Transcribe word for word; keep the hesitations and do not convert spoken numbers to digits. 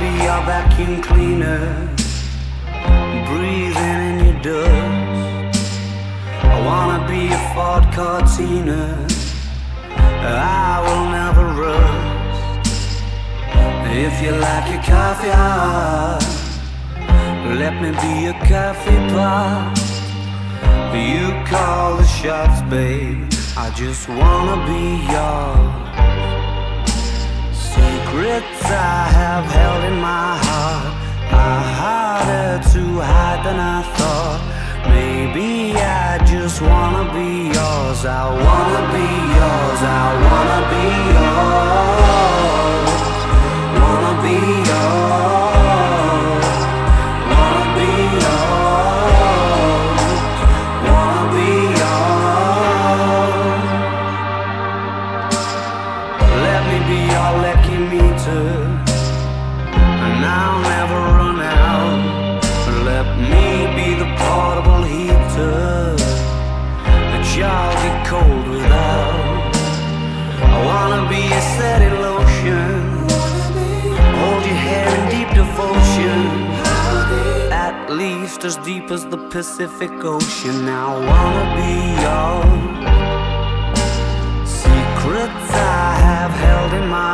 be your vacuum cleaner, breathing in your dust. I wanna be a Ford Cortina, I will never rust. If you like your coffee hot, let me be a coffee pot. You call the shots, babe, I just wanna be yours. Secrets I have held in my heart are harder to hide than I thought. Maybe I just wanna be yours. I wanna be yours. I wanna be yours. Wanna be yours. Wanna be yours. Wanna be yours. Let me be your lucky meter, and I'll never run out. Let me be the portable heater that y'all get cold without. I wanna be a steady lotion, hold your hair in deep devotion, at least as deep as the Pacific Ocean. I wanna be yours. Secrets I have held in my